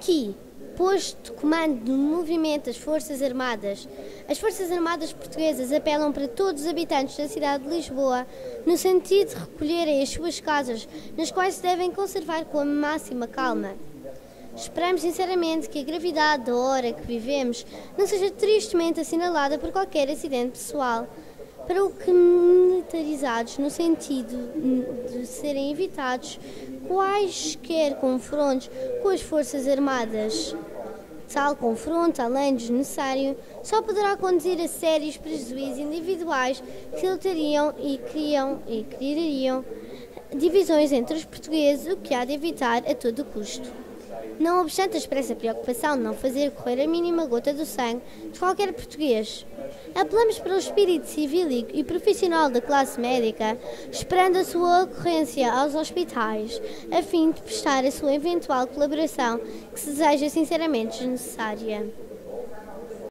que, posto de comando do movimento das Forças Armadas, as Forças Armadas Portuguesas apelam para todos os habitantes da cidade de Lisboa no sentido de recolherem as suas casas, nas quais se devem conservar com a máxima calma. Esperamos sinceramente que a gravidade da hora que vivemos não seja tristemente assinalada por qualquer acidente pessoal, para o que militarizados no sentido de serem evitados quaisquer confrontos com as Forças Armadas. Tal confronto, além do desnecessário, só poderá conduzir a sérios prejuízos individuais que lutariam e criariam divisões entre os portugueses, o que há de evitar a todo custo. Não obstante a expressa preocupação de não fazer correr a mínima gota do sangue de qualquer português, apelamos para o espírito civil e profissional da classe médica, esperando a sua ocorrência aos hospitais, a fim de prestar a sua eventual colaboração, que se deseja sinceramente desnecessária.